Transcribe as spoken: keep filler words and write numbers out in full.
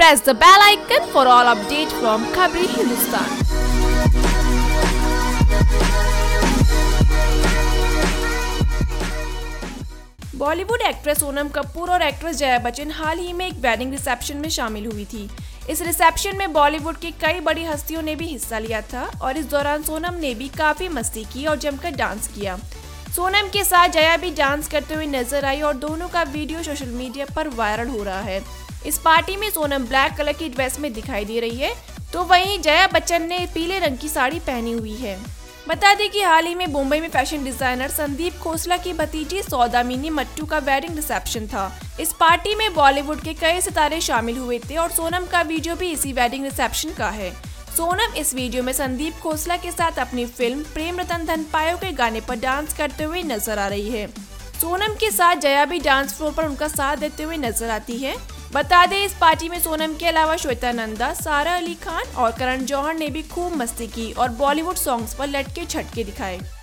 press the bell icon for all updates from Khabri Hindustan. Bollywood actress Sonam Kapoor और actress Jaya Bachchan हाल ही में एक वेडिंग रिसेप्शन में शामिल हुई थी। इस रिसेप्शन में बॉलीवुड की कई बड़ी हस्तियों ने भी हिस्सा लिया था और इस दौरान सोनम ने भी काफी मस्ती की और जमकर डांस किया। सोनम के साथ जया भी डांस करते हुए नजर आई और दोनों का वीडियो सोशल मीडिया पर वायरल हो रहा है। इस पार्टी में सोनम ब्लैक कलर की ड्रेस में दिखाई दे रही है, तो वहीं जया बच्चन ने पीले रंग की साड़ी पहनी हुई है। बता दें कि हाल ही में मुंबई में फैशन डिजाइनर संदीप खोसला की भतीजी सौदामिनी मट्टू का वेडिंग रिसेप्शन था। इस पार्टी में बॉलीवुड के कई सितारे शामिल हुए थे और सोनम का वीडियो भी इसी वेडिंग रिसेप्शन का है। सोनम इस वीडियो में संदीप खोसला के साथ अपनी फिल्म प्रेम रतन धन पायो के गाने पर डांस करते हुए नजर आ रही है। सोनम के साथ जया भी डांस फ्लोर पर उनका साथ देते हुए नजर आती है। बता दें इस पार्टी में सोनम के अलावा श्वेता नंदा, सारा अली खान और करण जौहर ने भी खूब मस्ती की और बॉलीवुड सॉन्ग्स पर लटके छटके दिखाए।